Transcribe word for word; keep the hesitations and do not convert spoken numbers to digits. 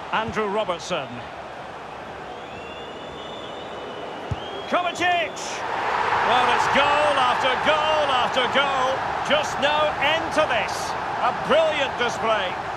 Andrew Robertson. Kovacic! Well, it's goal after goal after goal. Just no end to this. A brilliant display.